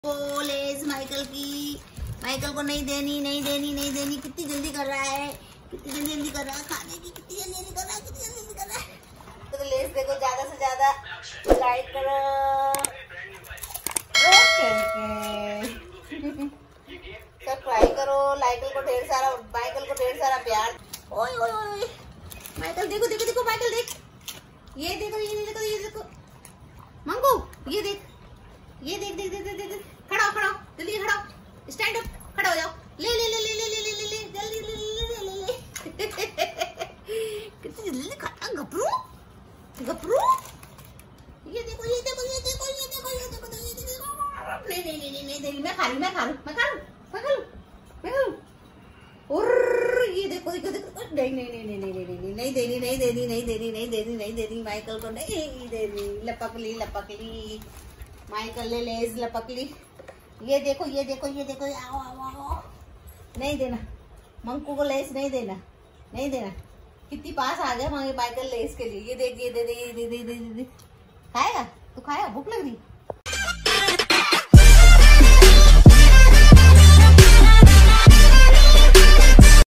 Less Michael की, Michael को नहीं देनी नहीं देनी नहीं देनी। कितनी जल्दी कर रहा है, कितनी जल्दी कर रहा है खाने की, कितनी जल्दी कर रहा है, कितनी जल्दी कर रहा है। तो लेस देखो, ज्यादा से ज्यादा लाइक करो। ओके सब्सक्राइब करो, माइकल को ढेर सारा प्यार। ओए ओए ओए माइकल देखो देखो देखो, माइकल देख, ये देखो ये देखो ये देखो मंगू, ये देख ये देख देख देख देख देख। खड़ा हो जल्दी खड़ा हो, स्टैंड अप, खड़ा हो जाओ। ले ले ले ले ले ले ले ले ले जल्दी ले ले ले ले। कितनी जल्दी खाता गपरू गपरू। ये देखो ये देखो ये देखो ये देखो ये देखो ये देखो। नहीं नहीं नहीं नहीं नहीं, मैं खा लूं मैं खा लूं मैं खा लूं मैं खा लूं मैं खा लूं। और ये देखो देखो देखो, नहीं नहीं नहीं नहीं नहीं नहीं नहीं देनी नहीं देनी नहीं देनी नहीं देनी नहीं देनी, माइकल को नहीं देनी। लपकली लपकली माइकल ले लेस लपकली। ये देखो ये देखो ये देखो, आओ आओ आओ। नहीं देना मंकू को लेस, नहीं देना नहीं देना। कितनी पास आ गया माइकल लेस के लिए। ये देख ये दे दे दे दे दे दे। खाएगा तू, खाएगा? भूख लग रही।